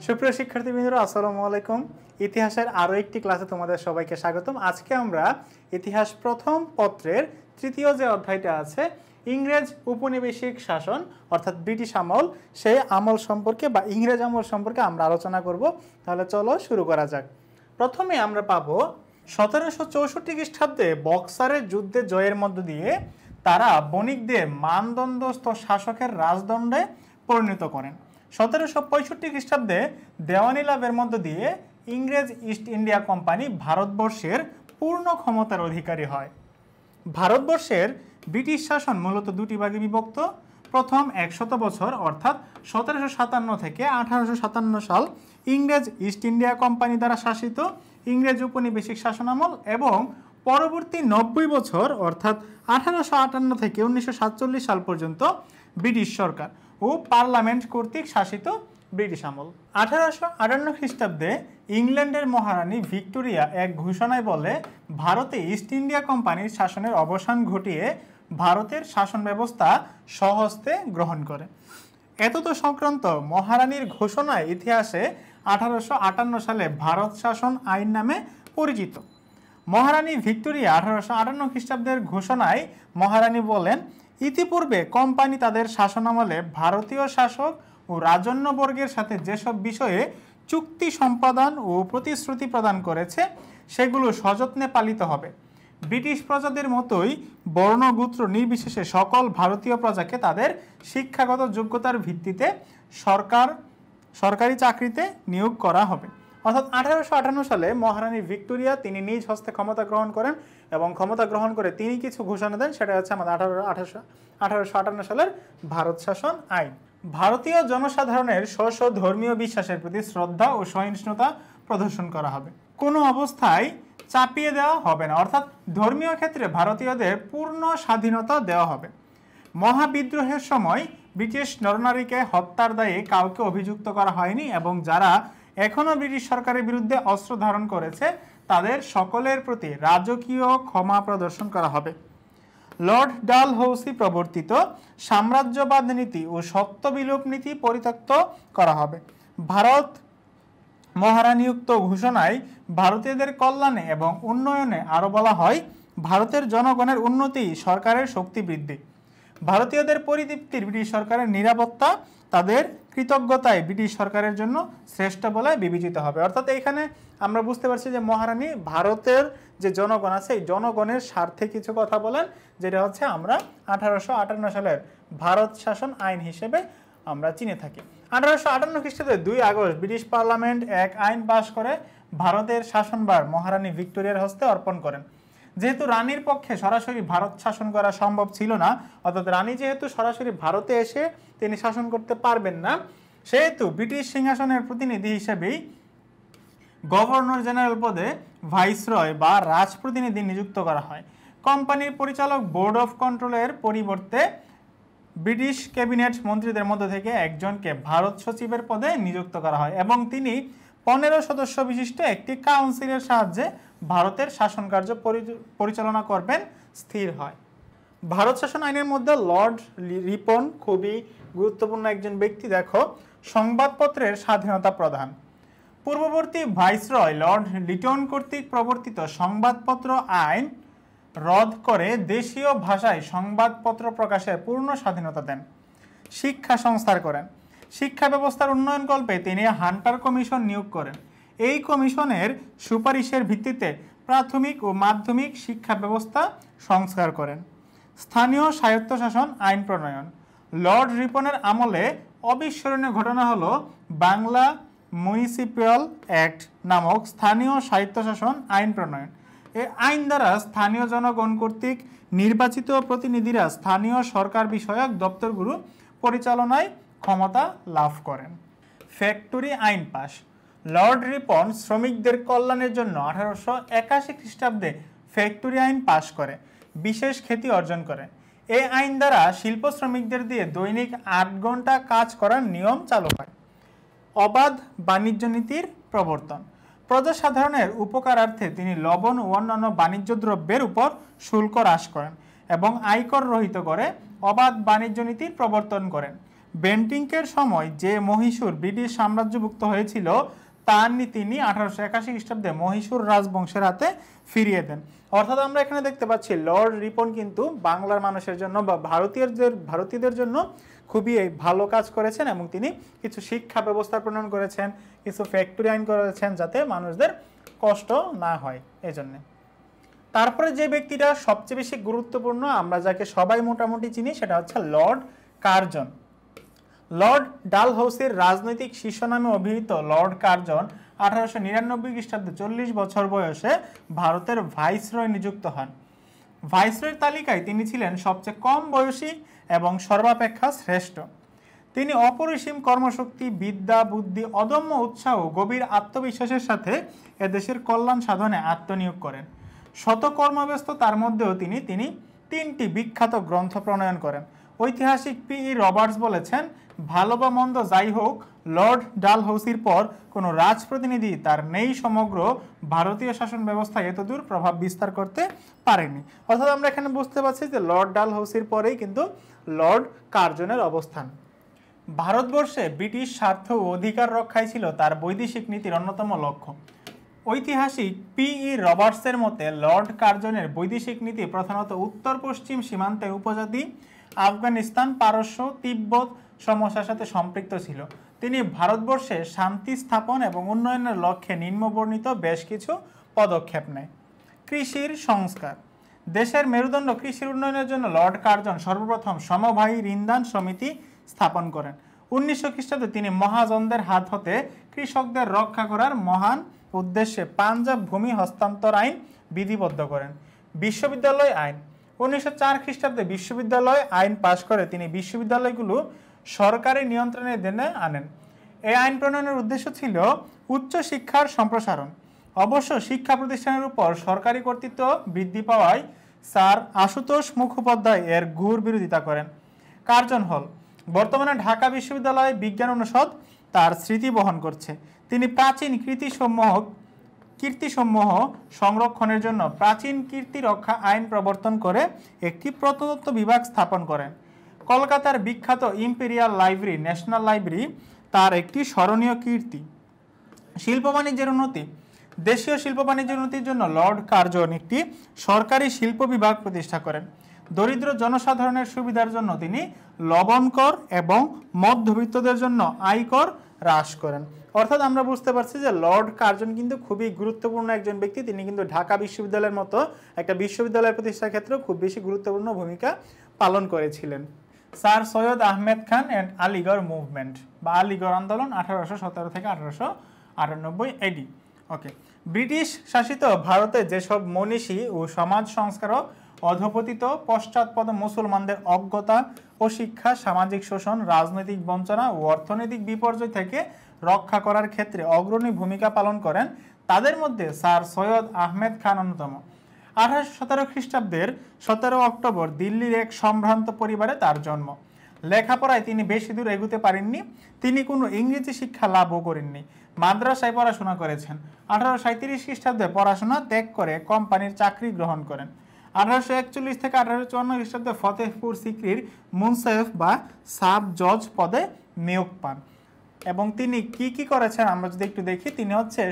সুপ্রিয় শিক্ষার্থীবৃন্দরা, আসসালামু আলাইকুম। ইতিহাসের আরও একটি ক্লাসে তোমাদের সবাইকে স্বাগতম। আজকে আমরা ইতিহাস প্রথম পত্রের তৃতীয় যে অধ্যায়টা আছে, ইংরেজ উপনিবেশিক শাসন অর্থাৎ ব্রিটিশ আমল, সেই আমল সম্পর্কে বা ইংরেজ আমল সম্পর্কে আমরা আলোচনা করব। তাহলে চলো শুরু করা যাক। প্রথমে আমরা পাবো 1764 খ্রিস্টাব্দে বক্সারের যুদ্ধে জয়ের মধ্য দিয়ে তারা বণিকদের মানদণ্ডস্থ শাসকের রাজদণ্ডে পরিণত করেন। 1765 খ্রিস্টাব্দে দেওয়ানি লাভের মধ্য দিয়ে ইংরেজ ইস্ট ইন্ডিয়া কোম্পানি ভারতবর্ষের পূর্ণ ক্ষমতার অধিকারী হয়। ভারতবর্ষের ব্রিটিশ শাসন মূলত দুটি ভাগে বিভক্ত। প্রথম 100 বছর অর্থাৎ 1757 থেকে 1857 সাল ইংরেজ ইস্ট ইন্ডিয়া কোম্পানি দ্বারা শাসিত ইংরেজ উপনিবেশিক শাসনামল, এবং পরবর্তী 90 বছর অর্থাৎ 1858 থেকে 1947 সাল পর্যন্ত ব্রিটিশ সরকার ও পার্লামেন্ট কর্তৃক শাসিত ব্রিটিশ আমল। 1858 খ্রিস্টাব্দে ইংল্যান্ডের মহারানী ভিক্টোরিয়া এক ঘোষণায় বলে ভারতে ইস্ট ইন্ডিয়া কোম্পানির শাসনের অবসান ঘটিয়ে ভারতের শাসন ব্যবস্থা স্বহস্তে গ্রহণ করে। এতদ সংক্রান্ত মহারানীর ঘোষণায় ইতিহাসে 1858 সালে ভারত শাসন আইন নামে পরিচিত। মহারানী ভিক্টোরিয়া 1858 খ্রিস্টাব্দের ঘোষণায় মহারানী বলেন, ইতিপূর্বে কোম্পানি তাদের শাসনামলে ভারতীয় শাসক ও রাজন্যবর্গের সাথে যেসব বিষয়ে চুক্তি সম্পাদন ও প্রতিশ্রুতি প্রদান করেছে সেগুলো সযত্নে পালিত হবে। ব্রিটিশ প্রজাদের মতোই বর্ণগোত্র নির্বিশেষে সকল ভারতীয় প্রজাকে তাদের শিক্ষাগত যোগ্যতার ভিত্তিতে সরকারি চাকরিতে নিয়োগ করা হবে। অর্থাৎ 1858 সালে মহারানী ভিক্টোরিয়া তিনি নিজ হস্তে ক্ষমতা গ্রহণ করেন, এবং ক্ষমতা গ্রহণ করে তিনি কিছু ঘোষণা দেন, সেটা হচ্ছে আমাদের 1858 সালের ভারত শাসন আইন। ভারতীয় জনসাধারণের স্ব ধর্মীয় বিশ্বাসের প্রতি শ্রদ্ধা ও সহিষ্ণুতা প্রদর্শন করা হবে, কোনো অবস্থায় চাপিয়ে দেওয়া হবে না, অর্থাৎ ধর্মীয় ক্ষেত্রে ভারতীয়দের পূর্ণ স্বাধীনতা দেওয়া হবে। মহাবিদ্রোহের সময় ব্রিটিশ নরনারীকে হত্যার দায়ে কাউকে অভিযুক্ত করা হয়নি, এবং যারা এখনও ব্রিটিশ সরকারের বিরুদ্ধে অস্ত্র ধারণ করেছে তাদের সকলের প্রতি রাজকীয় ক্ষমা প্রদর্শন করা হবে। লর্ড ডালহৌসি প্রবর্তিত সাম্রাজ্যবাদ নীতি ও সত্যবিলোপ নীতি পরিত্যক্ত করা হবে। ভারত মহারানীউক্ত ঘোষণায় ভারতীয়দের কল্যাণে এবং উন্নয়নে আরও বলা হয়, ভারতের জনগণের উন্নতি সরকারের শক্তি বৃদ্ধি, ভারতীয়দের পরিতৃপ্তির ব্রিটিশ সরকারের নিরাপত্তা তাদের কৃতজ্ঞতায় ব্রিটিশ সরকারের জন্য শ্রেষ্ঠ বলে বিবেচিত হবে। অর্থাৎ এইখানে আমরা বুঝতে পারছি যে মহারানী ভারতের যে জনগণ আছে এই জনগণের স্বার্থে কিছু কথা বলেন, যেটা হচ্ছে আমরা 1858 সালের ভারত শাসন আইন হিসেবে আমরা চিনে থাকি। 1858 খ্রিস্টাব্দে 2 আগস্ট ব্রিটিশ পার্লামেন্ট এক আইন পাশ করে ভারতের শাসনভার মহারানী ভিক্টোরিয়ার হস্তে অর্পণ করেন। যেহেতু রানীর পক্ষে সরাসরি ভারত শাসন করা সম্ভব ছিল না, অর্থাৎ রানী যেহেতু সরাসরি ভারতে এসে তিনি শাসন করতে পারবেন না, সেহেতু ব্রিটিশ সিংহাসনের প্রতিনিধি হিসেবেই গভর্নর জেনারেল পদে ভাইসরয় বা রাজপ্রতিনিধি নিযুক্ত করা হয়। কোম্পানির পরিচালক বোর্ড অফ কন্ট্রোলের পরিবর্তে ব্রিটিশ ক্যাবিনেট মন্ত্রীদের মধ্য থেকে একজনকে ভারত সচিবের পদে নিযুক্ত করা হয়, এবং তিনি 15 সদস্য বিশিষ্ট একটি কাউন্সিলের সাহায্যে ভারতের শাসন কার্য পরিচালনা করবেন স্থির হয়। ভারত শাসন আইনের মধ্যে লর্ড রিপন খুবই গুরুত্বপূর্ণ একজন ব্যক্তি। দেখো, সংবাদপত্রের স্বাধীনতা প্রদান। পূর্ববর্তী ভাইসরয় লর্ড লিটন কর্তৃক প্রবর্তিত সংবাদপত্র আইন রদ করে দেশীয় ভাষায় সংবাদপত্র প্রকাশের পূর্ণ স্বাধীনতা দেন। শিক্ষা সংস্কার করেন। শিক্ষা ব্যবস্থার উন্নয়নকল্পে তিনি হান্টার কমিশন নিয়োগ করেন। এই কমিশনের সুপারিশের ভিত্তিতে প্রাথমিক ও মাধ্যমিক শিক্ষা ব্যবস্থা সংস্কার করেন। স্থানীয় স্বায়ত্তশাসন আইন প্রণয়ন। লর্ড রিপনের আমলে অবিস্মরণীয় ঘটনা হলো বাংলা মিউনিসিপ্যাল অ্যাক্ট নামক স্থানীয় স্বায়ত্তশাসন আইন প্রণয়ন। এই আইন দ্বারা স্থানীয় জনগণ কর্তৃক নির্বাচিত প্রতিনিধিরা স্থানীয় সরকার বিষয়ক দপ্তরগুলো পরিচালনায় ক্ষমতা লাভ করেন। ফ্যাক্টরি আইন পাস। লর্ড রিপন শ্রমিকদের কল্যাণের জন্য 1881 খ্রিস্টাব্দে ফ্যাক্টরি আইন পাশ করে বিশেষ খ্যাতি অর্জন করে। এই আইন দ্বারা শিল্প শ্রমিকদের দিয়ে দৈনিক 8 ঘন্টা কাজ করার নিয়ম চালু হয়। অবাধ বাণিজ্য নীতির প্রবর্তন। প্রজাসাধারণের উপকারার্থে তিনি লবণ ও অন্যান্য বাণিজ্য দ্রব্যের উপর শুল্ক হ্রাস করেন এবং আয়কর রহিত করে অবাধ বাণিজ্য নীতির প্রবর্তন করেন। বেন্টিংকের সময় যে মহীশূর ব্রিটিশ সাম্রাজ্যভুক্ত হয়েছিল তিনি 1881 খ্রিস্টাব্দে মহীশূর রাজবংশের হাতে ফিরিয়ে দেন। অর্থাৎ আমরা এখানে দেখতে পাচ্ছি লর্ড রিপন কিন্তু বাংলার মানুষের জন্য বা ভারতীয়দের জন্য খুবই ভালো কাজ করেছেন এবং তিনি কিছু শিক্ষা ব্যবস্থা প্রণয়ন করেছেন, কিছু ফ্যাক্টরি আইন করেছেন যাতে মানুষদের কষ্ট না হয় এজন্য। তারপরে যে ব্যক্তিটা সবচেয়ে বেশি গুরুত্বপূর্ণ, আমরা যাকে সবাই মোটামুটি চিনি, সেটা হচ্ছে লর্ড কার্জন। লর্ড ডালহৌসির রাজনৈতিক শিষ্য নামে অভিহিত লর্ড কার্জন 1899 খ্রিস্টাব্দে 40 বছর বয়সে ভারতের ভাইসরয় নিযুক্ত হন। ভাইসরয়ের তালিকায় তিনি ছিলেন সবচেয়ে কম বয়সী এবং সর্বাপেক্ষা শ্রেষ্ঠ। তিনি অপরিসীম কর্মশক্তি, বিদ্যা, বুদ্ধি, অদম্য উৎসাহ ও গভীর আত্মবিশ্বাসের সাথে এদেশের কল্যাণ সাধনে আত্মনিয়োগ করেন। শত কর্মব্যস্ত তার মধ্যেও তিনি 3টি বিখ্যাত গ্রন্থ প্রণয়ন করেন। ঐতিহাসিক P.E. রবার্টস বলেছেন, ভালো বা মন্দ যাই হোক, লর্ড ডালহৌসির পর কোনো রাজপ্রতিনিধি তার নেই সমগ্র ভারতীয় শাসন ব্যবস্থায় এতদূর প্রভাব বিস্তার করতে পারেনি। অর্থাৎ আমরা এখানে বুঝতে পারছি যে লর্ড ডালহৌসির পরেই কিন্তু লর্ড কার্জনের অবস্থান। ভারতবর্ষে ব্রিটিশ স্বার্থ ও অধিকার রক্ষাই ছিল তার বৈদেশিক নীতির অন্যতম লক্ষ্য। ঐতিহাসিক P.E. রবার্টসের মতে লর্ড কার্জনের বৈদেশিক নীতি প্রধানত উত্তর পশ্চিম সীমান্তের উপজাতি, আফগানিস্তান, পারস্য, তিব্বত সমস্যার সাথে সম্পৃক্ত ছিল। তিনি ভারতবর্ষে শান্তি স্থাপন এবং উন্নয়নের লক্ষ্যে নিম্নবর্ণিত বেশ কিছু পদক্ষেপ নেয়। কৃষির সংস্কার। দেশের মেরুদণ্ড কৃষির উন্নয়নের জন্য লর্ড কার্জন সর্বপ্রথম সমবায়ী ঋণদান সমিতি স্থাপন করেন। 1900 খ্রিস্টাব্দে তিনি মহাজনদের হাত হতে কৃষকদের রক্ষা করার মহান উদ্দেশ্যে পাঞ্জাব ভূমি হস্তান্তর আইন বিধিবদ্ধ করেন। বিশ্ববিদ্যালয় আইন। 1904 খ্রিস্টাব্দে বিশ্ববিদ্যালয় আইন পাশ করে তিনি বিশ্ববিদ্যালয়গুলো সরকারি নিয়ন্ত্রণের অধীনে আনেন। এই আইন প্রণয়নের উদ্দেশ্য ছিল উচ্চ শিক্ষার সম্প্রসারণ। অবশ্য শিক্ষা প্রতিষ্ঠানের উপর সরকারি কর্তৃত্ব বৃদ্ধি পাওয়ায় স্যার আশুতোষ মুখোপাধ্যায় এর ঘোর বিরোধিতা করেন। কার্জন হল। বর্তমানে ঢাকা বিশ্ববিদ্যালয় বিজ্ঞান অনুষদ তার স্মৃতি বহন করছে। তিনি প্রাচীন কীর্তিসমূহ সংরক্ষণের জন্য প্রাচীন কীর্তি রক্ষা আইন প্রবর্তন করে একটি প্রত্নতত্ত্ব বিভাগ স্থাপন করেন। কলকাতার বিখ্যাত ইম্পেরিয়াল লাইব্রেরি, ন্যাশনাল লাইব্রেরি তার একটি স্মরণীয় কীর্তি। শিল্প বাণিজ্যের উন্নতি। দেশীয় শিল্প বাণিজ্যের উন্নতির জন্য লর্ড কার্জন একটি সরকারি শিল্প বিভাগ প্রতিষ্ঠা করেন। দরিদ্র জনসাধারণের সুবিধার জন্য তিনি লবণ কর এবং মধ্যবিত্তদের জন্য আয়কর হ্রাস করেন। অর্থাৎ আমরা বুঝতে পারছি যে লর্ড কার্জন কিন্তু খুবই গুরুত্বপূর্ণ একজন ব্যক্তি। তিনি কিন্তু ঢাকা বিশ্ববিদ্যালয়ের মতো একটা বিশ্ববিদ্যালয় প্রতিষ্ঠার ক্ষেত্রে খুব বেশি গুরুত্বপূর্ণ ভূমিকা পালন করেছিলেন। Sir Syed Ahmed Khan and Aligarh movement বা আলিগড় আন্দোলন 1817 থেকে 1898 এডি। ওকে। ব্রিটিশ শাসিত ভারতে যেসব মনীষী ও সমাজ সংস্কারক অধপতিত পশ্চাৎপদ মুসলমানদের অজ্ঞতা ও শিক্ষা, সামাজিক শোষণ, রাজনৈতিক বঞ্চনা ও অর্থনৈতিক বিপর্যয় থেকে রক্ষা করার ক্ষেত্রে অগ্রণী ভূমিকা পালন করেন, তাদের মধ্যে স্যার সৈয়দ আহমেদ খান অন্যতম। 1817 খ্রিস্টাব্দের 17 অক্টোবর দিল্লির এক সম্ভ্রান্ত পরিবারে তার জন্ম। লেখাপড়ায় তিনি বেশি দূর এগুতে পারেননি। তিনি কোনো ইংরেজি শিক্ষা লাভও করেননি। মাদ্রাসায় পড়াশোনা করেছেন। 1837 খ্রিস্টাব্দে পড়াশোনা ত্যাগ করে কোম্পানির চাকরি গ্রহণ করেন। 1841 থেকে 1854 খ্রিস্টাব্দে ফতেহপুর সিক্রির মুনসেফ বা সাব জজ পদে নিয়োগ পান। এবং তিনি কি করেছেন আমরা যদি একটু দেখি, তিনি হচ্ছে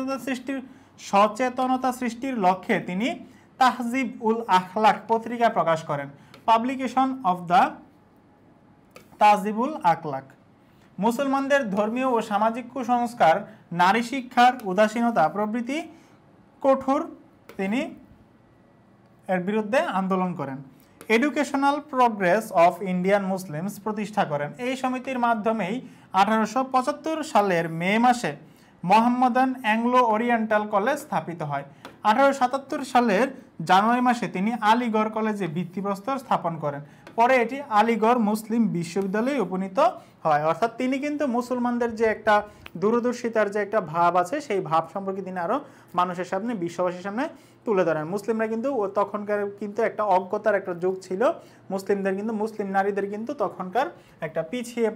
সচেতনতা সৃষ্টির লক্ষ্যে তিনি তাহজিব উল আখলাক পত্রিকা প্রকাশ করেন। পাবলিকেশন অফ দ্য তাহজিবুল আখলাক। মুসলমানদের ধর্মীয় ও সামাজিক কুসংস্কার, নারী শিক্ষার উদাসীনতা প্রভৃতি কঠোর তিনি এর বিরুদ্ধে আন্দোলন করেন। Educational progress of Indian Muslims প্রতিষ্ঠা করেন। এই সমিতির মাধ্যমেই 1875 সালের মে মাসে মোহাম্মদান অ্যাংলো ওরিয়েন্টাল কলেজ স্থাপিত হয়। 1877 সালের জানুয়ারি মাসে তিনি আলিগড় কলেজে ভিত্তিপ্রস্তর স্থাপন করেন। পরে এটি আলিগড় মুসলিম বিশ্ববিদ্যালয়ে উপনীত হয়। অর্থাৎ তিনি কিন্তু মুসলমানদের যে একটা দূরদর্শিতার যে একটা ভাব আছে, সেই ভাব সম্পর্কে তিনি আরও মানুষের সামনে, বিশ্ববাসীর সামনে তুলে ধরেন। মুসলিমরা কিন্তু তখনকার কিন্তু একটা অজ্ঞতার একটা যুগ ছিল। মুসলিম নারীদের কিন্তু তখনকার একটা পিছিয়ে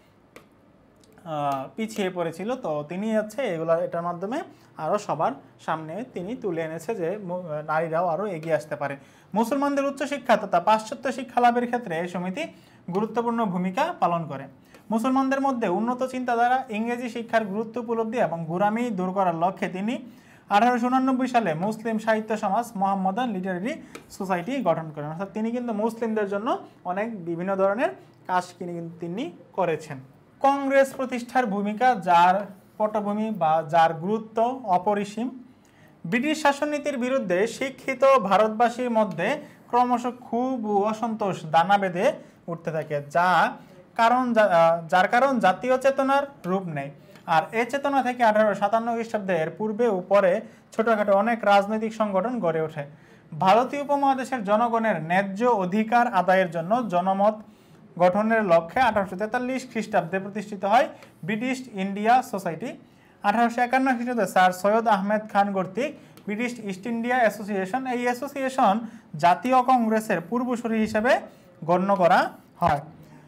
পড়েছিল। তো তিনি হচ্ছে এটার মাধ্যমে আরও সবার সামনে তিনি তুলে এনেছে যে নারীরাও আরও এগিয়ে আসতে পারে। মুসলমানদের উচ্চশিক্ষা তথা পাশ্চাত্য শিক্ষা লাভের ক্ষেত্রে এই সমিতি গুরুত্বপূর্ণ ভূমিকা পালন করে। মুসলমানদের মধ্যে উন্নত চিন্তাধারা, ইংরেজি শিক্ষার গুরুত্ব উপলব্ধি এবং গোঁড়ামি দূর করার লক্ষ্যে তিনি 1889 সালে মুসলিম সাহিত্য সমাজ মোহাম্মদান লিটারেরি সোসাইটি গঠন করেন। অর্থাৎ তিনি কিন্তু মুসলিমদের জন্য অনেক বিভিন্ন ধরনের কাজ তিনি করেছেন। কংগ্রেস প্রতিষ্ঠার ভূমিকা, যার পটভূমি বা যার গুরুত্ব অপরিসীম। ব্রিটিশ শাসননীতির বিরুদ্ধে শিক্ষিত ভারতবাসীর মধ্যে ক্রমশ ক্ষোভ ও অসন্তোষ দানা বেঁধে উঠতে থাকে, যার কারণ জাতীয় চেতনার রূপ নেয়। আর এই চেতনা থেকে 1857 খ্রিস্টাব্দে এর পূর্বে ও পরে ছোটখাটো অনেক রাজনৈতিক সংগঠন গড়ে ওঠে। ভারতীয় উপমহাদেশের জনগণের ন্যায্য অধিকার আদায়ের জন্য জনমত গঠনের লক্ষ্যে 1843 খ্রিস্টাব্দে প্রতিষ্ঠিত হয় ব্রিটিশ ইন্ডিয়া সোসাইটি। 1851 খ্রিস্টাব্দে স্যার সৈয়দ আহমেদ খান কর্তৃক ব্রিটিশ ইস্ট ইন্ডিয়া অ্যাসোসিয়েশন, এই অ্যাসোসিয়েশন জাতীয় কংগ্রেসের পূর্বসূরি হিসেবে গণ্য করা হয়।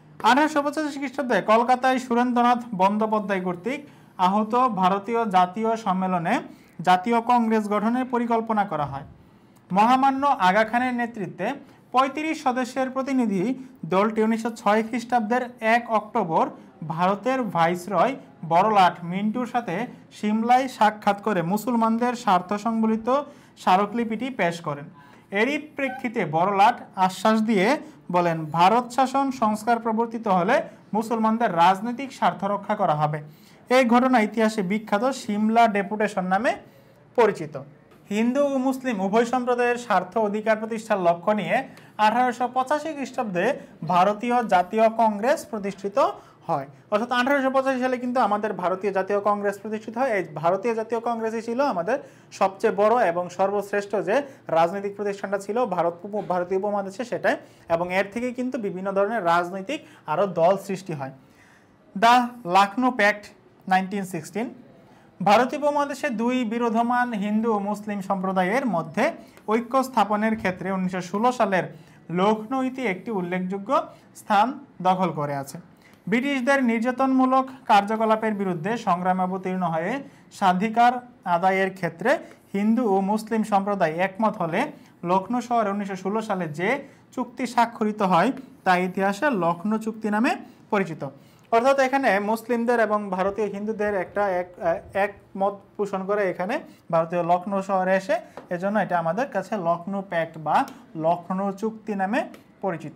1885 খ্রিস্টাব্দে কলকাতায় সুরেন্দ্রনাথ বন্দ্যোপাধ্যায় কর্তৃক আহত ভারতীয় জাতীয় সম্মেলনে জাতীয় কংগ্রেস গঠনের পরিকল্পনা করা হয়। মহামান্য আগা খানের নেতৃত্বে 35 সদস্যের প্রতিনিধি দলটি 1906 খ্রিস্টাব্দের 1 অক্টোবর ভারতের ভাইসরয় বড়লাট মিন্টুর সাথে সিমলায় সাক্ষাৎ করে মুসলমানদের স্বার্থ সংবলিত স্মারকলিপিটি পেশ করেন। এরই প্রেক্ষিতে বড়লাট আশ্বাস দিয়ে বলেন, ভারত শাসন সংস্কার প্রবর্তিত হলে মুসলমানদের রাজনৈতিক স্বার্থ রক্ষা করা হবে। এই ঘটনা ইতিহাসে বিখ্যাত সিমলা ডেপুটেশন নামে পরিচিত। হিন্দু ও মুসলিম উভয় সম্প্রদায়ের স্বার্থ অধিকার প্রতিষ্ঠার লক্ষ্য নিয়ে 1885 খ্রিস্টাব্দে ভারতীয় জাতীয় কংগ্রেস প্রতিষ্ঠিত হয়। অর্থাৎ 1885 সালে কিন্তু আমাদের ভারতীয় জাতীয় কংগ্রেস প্রতিষ্ঠিত হয়। এই ভারতীয় জাতীয় কংগ্রেসই ছিল আমাদের সবচেয়ে বড় এবং সর্বশ্রেষ্ঠ যে রাজনৈতিক প্রতিষ্ঠানটা ছিল ভারতীয় উপমহাদেশে, সেটাই। এবং এর থেকে কিন্তু বিভিন্ন ধরনের রাজনৈতিক আরও দল সৃষ্টি হয়। দ্য লখনৌ প্যাক্ট 1916 ভারতীয় উপমহাদেশে দুই বিরোধমান হিন্দু ও মুসলিম সম্প্রদায়ের মধ্যে ঐক্য স্থাপনের ক্ষেত্রে 1916 সালের লখনৌতে একটি উল্লেখযোগ্য স্থান দখল করে আছে। ব্রিটিশদের নির্যাতনমূলক কার্যকলাপের বিরুদ্ধে সংগ্রামে অবতীর্ণ হয়ে স্বাধিকার আদায়ের ক্ষেত্রে হিন্দু ও মুসলিম সম্প্রদায় একমত হলে লখনৌ শহরে 1916 সালে যে চুক্তি স্বাক্ষরিত হয় তা ইতিহাসে লখনৌ চুক্তি নামে পরিচিত। অর্থাৎ এখানে মুসলিমদের এবং ভারতীয় হিন্দুদের একটা একমত পোষণ করে এখানে ভারতীয় লখনৌ শহরে এসে, এজন্য এটা আমাদের কাছে লখনৌ প্যাক্ট বা লখনৌ চুক্তি নামে পরিচিত।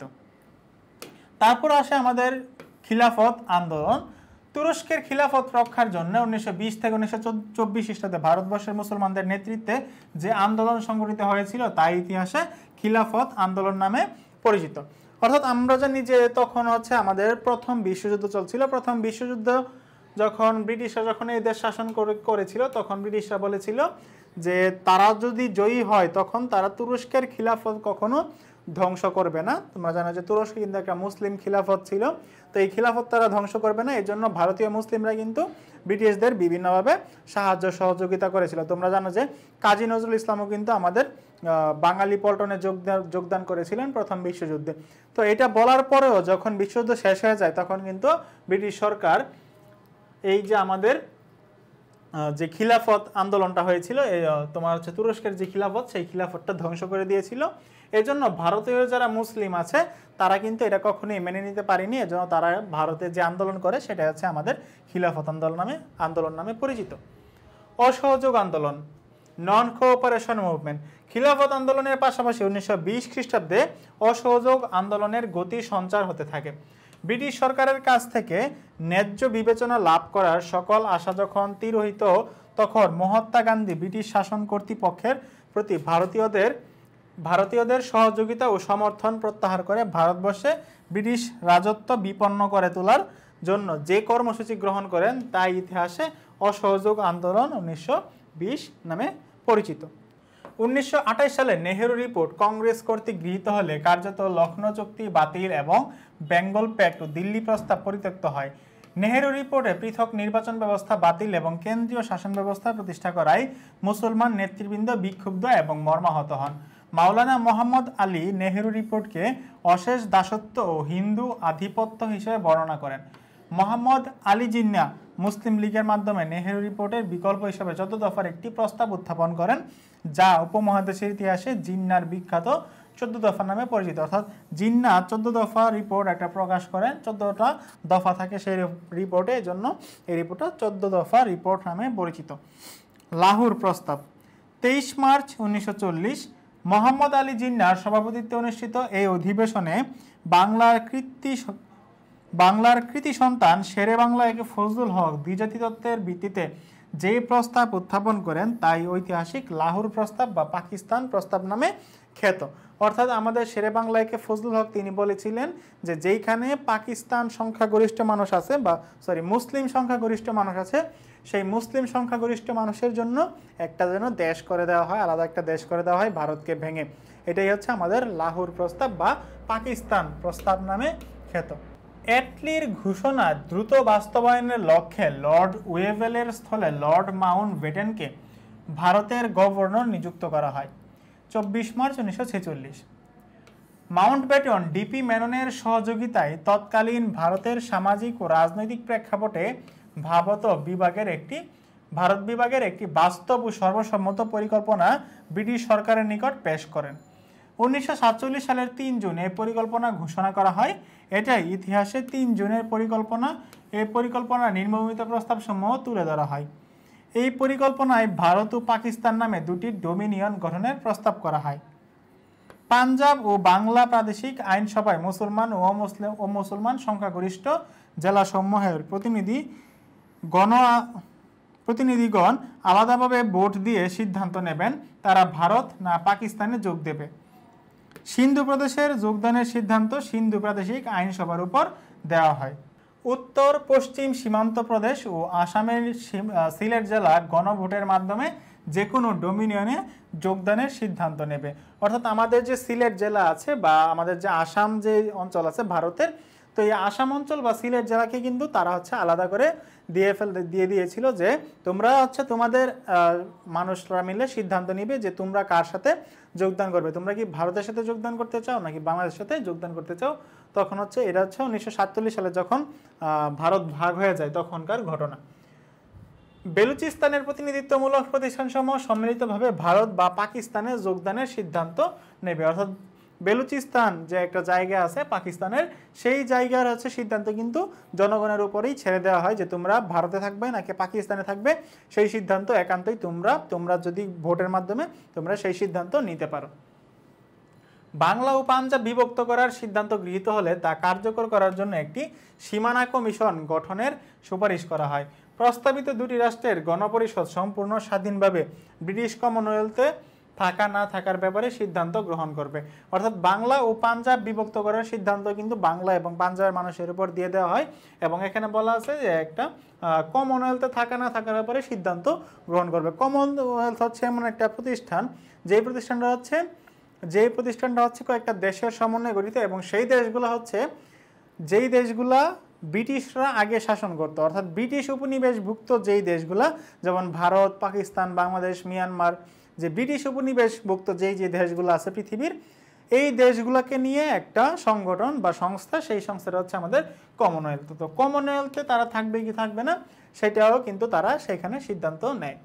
তারপর আসে আমাদের খিলাফত আন্দোলন। তুরস্কের খিলাফত রক্ষার জন্য 1920 থেকে 1924 খ্রিস্টাব্দে ভারতবর্ষের মুসলমানদের নেতৃত্বে যে আন্দোলন সংগঠিত হয়েছিল তা ইতিহাসে খিলাফত আন্দোলন নামে পরিচিত। অর্থাৎ আমরা জানি যে তখন আমাদের প্রথম বিশ্বযুদ্ধ চলছিল। প্রথম বিশ্বযুদ্ধ যখন ব্রিটিশরা এই দেশ শাসন করেছিল, তখন ব্রিটিশরা বলেছিল যে তারা যদি জয়ী হয় তখন তারা তুরস্কের খিলাফত কখনো ধ্বংস করবে না। তোমরা জানো যে তুরস্ক কিন্তু একটা মুসলিম খিলাফত ছিল, তো এই খিলাফত তারা ধ্বংস করবে না। এই জন্য ভারতীয় মুসলিমরা কিন্তু ব্রিটিশদের বিভিন্নভাবে সাহায্য সহযোগিতা করেছিল। তোমরা জানো যে কাজী নজরুল ইসলামও কিন্তু আমাদের বাঙালি পল্টনে যোগদান করেছিলেন প্রথম বিশ্বযুদ্ধে। তো এটা বলার পরেও যখন বিশ্বযুদ্ধ শেষ হয়ে যায় তখন কিন্তু ব্রিটিশ সরকার এই যে আমাদের যে খিলাফত আন্দোলনটা হয়েছিল, তোমার তুরস্কের যে খিলাফত, সেই খিলাফতটা ধ্বংস করে দিয়েছিল। এজন্য ভারতীয় যারা মুসলিম আছে তারা কিন্তু এটা কখনোই মেনে নিতে পারেনি। এজন্য তারা ভারতে যে আন্দোলন করে সেটা আমাদের খিলাফত আন্দোলন নামে পরিচিত। অসহযোগ আন্দোলন, নন কোঅপারেশন মুভমেন্ট। খিলাফত আন্দোলনের পাশাপাশি 1920 খ্রিস্টাব্দে অসহযোগ আন্দোলনের গতি সঞ্চার হতে থাকে। ব্রিটিশ সরকারের কাছ থেকে ন্যায্য বিবেচনা লাভ করার সকল আশা যখন তিরোহিত, তখন মহাত্মা গান্ধী ব্রিটিশ শাসন কর্তৃপক্ষের প্রতি ভারতীয়দের সহযোগিতা ও সমর্থন প্রত্যাহার করে ভারতবর্ষে ব্রিটিশ রাজত্ব বিপন্ন করে তোলার জন্য যে কর্মসূচি গ্রহণ করেন তা ইতিহাসে অসহযোগ আন্দোলন 1920 নামে পরিচিত। 1928 সালে নেহেরু রিপোর্ট কংগ্রেস কর্তৃক গৃহীত হলে কার্যত লখনৌ চুক্তি বাতিল এবং বেঙ্গল প্যাক্ট ও দিল্লি প্রস্তাব পরিত্যক্ত হয়। নেহেরু রিপোর্টে পৃথক নির্বাচন ব্যবস্থা বাতিল এবং কেন্দ্রীয় শাসন ব্যবস্থা প্রতিষ্ঠা করায় মুসলমান নেতৃবৃন্দ বিক্ষুব্ধ এবং মর্মাহত হন। মাওলানা মোহাম্মদ আলী নেহেরু রিপোর্টকে অশেষ দাসত্ব ও হিন্দু আধিপত্য হিসেবে বর্ণনা করেন। মোহাম্মদ আলী জিন্না মুসলিম লীগের মাধ্যমে নেহেরু রিপোর্টের বিকল্প হিসেবে 14 দফার একটি প্রস্তাব উত্থাপন করেন, যা উপমহাদেশের ইতিহাসে জিন্নার বিখ্যাত 14 দফা নামে পরিচিত। অর্থাৎ জিন্না 14 দফা রিপোর্ট একটা প্রকাশ করেন, 14টা দফা থাকে সেই রিপোর্টে, এই জন্য এই রিপোর্টটা 14 দফা রিপোর্ট নামে পরিচিত। লাহোর প্রস্তাব 23 মার্চ 1940 মোহাম্মদ আলী জিন্নার সভাপতিত্বে অনুষ্ঠিত এই অধিবেশনে বাংলার কৃতি সন্তান শেরে বাংলা একে ফজলুল হক দ্বিজাতি তত্ত্বের ভিত্তিতে যে প্রস্তাব উত্থাপন করেন তাই ঐতিহাসিক লাহোর প্রস্তাব বা পাকিস্তান প্রস্তাব নামে খ্যাত। অর্থাৎ আমাদের শেরে বাংলা একে ফজলুল হক তিনি বলেছিলেন যে যেইখানে পাকিস্তান সংখ্যাগরিষ্ঠ মানুষ আছে বা মুসলিম সংখ্যাগরিষ্ঠ মানুষ আছে, সেই মুসলিম সংখ্যাগরিষ্ঠ মানুষের জন্য একটা যেন দেশ করে দেওয়া হয়, আলাদা একটা দেশ করে দেওয়া হয় ভারতকে ভেঙে। এটাই হচ্ছে আমাদের লাহোর প্রস্তাব বা পাকিস্তান প্রস্তাব নামে খ্যাত। অ্যাটলির ঘোষণা দ্রুত বাস্তবায়নের লক্ষ্যে লর্ড ওয়েভেলের স্থলে লর্ড মাউন্ট ব্যাটেনকে ভারতের গভর্নর নিযুক্ত করা হয় 24 মার্চ 1946। মাউন্ট ব্যাটেন ডিপি মেননের সহযোগিতায় তৎকালীন ভারতের সামাজিক ও রাজনৈতিক প্রেক্ষাপটে ভারত বিভাগের একটি বাস্তব ও সর্বসম্মত পরিকল্পনা ব্রিটিশ সরকারের নিকট পেশ করেন। 1947 সালের 3 জুন এই পরিকল্পনা ঘোষণা করা হয়। এটাই ইতিহাসে 3 জুনের পরিকল্পনা। এই পরিকল্পনার নিম্নবর্ণিত প্রস্তাবসমূহ তুলে ধরা হয়। এই পরিকল্পনায় ভারত ও পাকিস্তান নামে দুটি ডোমিনিয়ন গঠনের প্রস্তাব করা হয়। পাঞ্জাব ও বাংলা প্রাদেশিক আইনসভায় মুসলমান ও মুসলমান সংখ্যাগরিষ্ঠ জেলাসমূহের প্রতিনিধিগণ আলাদাভাবে ভোট দিয়ে সিদ্ধান্ত নেবেন তারা ভারত না পাকিস্তানে যোগ দেবে। সিন্ধু প্রদেশের যোগদানের সিদ্ধান্ত সিন্ধু প্রাদেশিক আইনসভার উপর দেওয়া হয়। উত্তর পশ্চিম সীমান্ত প্রদেশ ও আসামের সিলেট জেলা গণভোটের মাধ্যমে যে কোনো ডোমিনিয়নে যোগদানের সিদ্ধান্ত নেবে। অর্থাৎ আমাদের যে সিলেট জেলা আছে বা আমাদের যে আসাম যে অঞ্চল আছে ভারতের, তো এই আসাম অঞ্চল বা সিলেট জেলাকে কিন্তু তারা আলাদা করে দিয়ে দিয়েছিল যে তোমরা তোমাদের মানুষরা মিলে সিদ্ধান্ত নিবে যে তোমরা কার সাথে যোগদান করবে, তোমরা কি ভারতের সাথে যোগদান করতে চাও নাকি বাংলাদেশের সাথে যোগদান করতে চাও। তখন এটা 1947 সালে যখন ভারত ভাগ হয়ে যায় তখনকার ঘটনা। বেলুচিস্তানের প্রতিনিধিত্বমূলক প্রতিষ্ঠানসমূহ সম্মিলিতভাবে ভারত বা পাকিস্তানে যোগদানের সিদ্ধান্ত নেবে। অর্থাৎ বেলুচিস্তান যে একটা জায়গা আছে পাকিস্তানের, সেই জায়গার সিদ্ধান্ত কিন্তু জনগণের উপরেই ছেড়ে দেওয়া হয় যে তোমরা ভারতে থাকবে নাকি পাকিস্তানে থাকবে, সেই সিদ্ধান্ত একান্তই তোমরা যদি ভোটের মাধ্যমে তোমরা সেই সিদ্ধান্ত নিতে পারো। বাংলা ও পাঞ্জাব বিভক্ত করার সিদ্ধান্ত গৃহীত হলে তা কার্যকর করার জন্য একটি সীমানা কমিশন গঠনের সুপারিশ করা হয়। প্রস্তাবিত দুটি রাষ্ট্রের গণপরিষদ সম্পূর্ণ স্বাধীনভাবে ব্রিটিশ কমনওয়েলথে থাকা না থাকার ব্যাপারে সিদ্ধান্ত গ্রহণ করবে। অর্থাৎ বাংলা ও পাঞ্জাব বিভক্ত করার সিদ্ধান্ত কিন্তু বাংলা এবং পাঞ্জাবের মানুষের উপর দিয়ে দেওয়া হয় এবং এখানে বলা আছে যে একটা কমনওয়েলথে থাকা না থাকার ব্যাপারে সিদ্ধান্ত গ্রহণ করবে। কমনওয়েলথ এমন একটা প্রতিষ্ঠান যেই প্রতিষ্ঠানটা কয়েকটা দেশের সমন্বয়ে গঠিত এবং সেই দেশগুলো যেই দেশগুলা ব্রিটিশরা আগে শাসন করতো, অর্থাৎ ব্রিটিশ উপনিবেশভুক্ত যেই দেশগুলা যেমন ভারত, পাকিস্তান, বাংলাদেশ, মিয়ানমার, যে ব্রিটিশ উপনিবেশভুক্ত যেই দেশগুলো আছে পৃথিবীর, এই দেশগুলোকে নিয়ে একটা সংগঠন বা সংস্থা, সেই সংস্থাটা আমাদের কমনওয়েলথ। তো কমনওয়েলথে তারা থাকবে কি থাকবে না সেটাও কিন্তু তারা সেখানে সিদ্ধান্ত নেয়।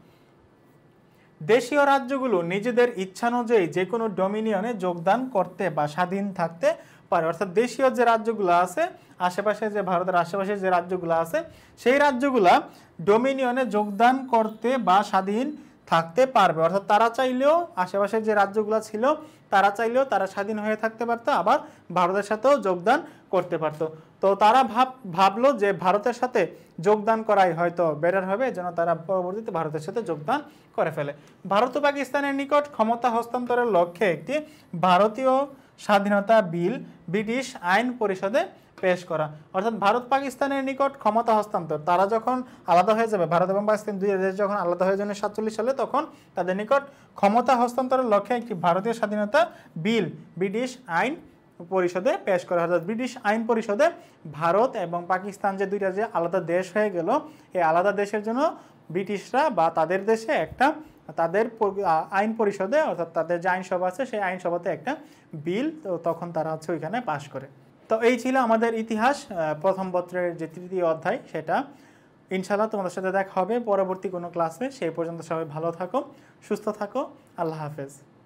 দেশীয় রাজ্যগুলো নিজেদের ইচ্ছানুযায়ী যে কোনো ডোমিনিয়নে যোগদান করতে বা স্বাধীন থাকতে পারে। অর্থাৎ দেশীয় যে রাজ্যগুলো আছে আশেপাশে, যে ভারতের আশেপাশে যে রাজ্যগুলো আছে, সেই রাজ্যগুলা ডোমিনিয়নে যোগদান করতে বা স্বাধীন থাকতে পারবে। অর্থাৎ তারা চাইলেও, আশেপাশের যে রাজ্যগুলো ছিল তারা চাইলেও তারা স্বাধীন হয়ে থাকতে পারতো, আবার ভারতের সাথেও যোগদান করতে পারতো। তো তারা ভাবলো যে ভারতের সাথে যোগদান করাই হয়তো বেটার হবে, যেন তারা পরবর্তীতে ভারতের সাথে যোগদান করে ফেলে। ভারত ও পাকিস্তানের নিকট ক্ষমতা হস্তান্তরের লক্ষ্যে একটি ভারতীয় স্বাধীনতা বিল ব্রিটিশ আইন পরিষদে পেশ করা। অর্থাৎ ভারত পাকিস্তানের নিকট ক্ষমতা হস্তান্তর, তারা যখন আলাদা হয়ে যাবে, ভারত এবং পাকিস্তান দুই দেশ যখন আলাদা হয়ে যাবে 47 সালে, তখন তাদের নিকট ক্ষমতা হস্তান্তরের লক্ষ্যে একটি ভারতীয় স্বাধীনতা বিল ব্রিটিশ আইন পরিষদে পেশ করা। অর্থাৎ ব্রিটিশ আইন পরিষদে ভারত এবং পাকিস্তান যে দুইটা যে আলাদা দেশ হয়ে গেল, এই আলাদা দেশের জন্য ব্রিটিশরা বা তাদের দেশে একটা তাদের আইন পরিষদে, অর্থাৎ তাদের যে আইনসভা আছে সেই আইনসভাতে একটা বিল তখন তারা ওইখানে পাশ করে। তো এই ছিল আমাদের ইতিহাস প্রথম পত্রের যে 3য় অধ্যায়, সেটা ইনশাআল্লাহ তোমাদের সাথে দেখা হবে পরবর্তী কোনো ক্লাসে। সেই পর্যন্ত সবাই ভালো থাকো, সুস্থ থাকো, আল্লাহ হাফেজ।